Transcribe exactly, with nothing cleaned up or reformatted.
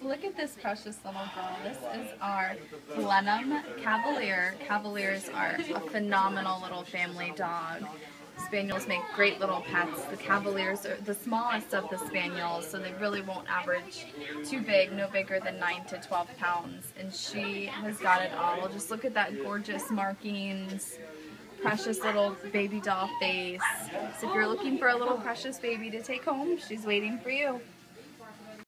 Look at this precious little girl. This is our Blenheim Cavalier. Cavaliers are a phenomenal little family dog. Spaniels make great little pets. The Cavaliers are the smallest of the Spaniels, so they really won't average too big, no bigger than nine to twelve pounds. And she has got it all. Just look at that gorgeous markings, precious little baby doll face. So if you're looking for a little precious baby to take home, she's waiting for you.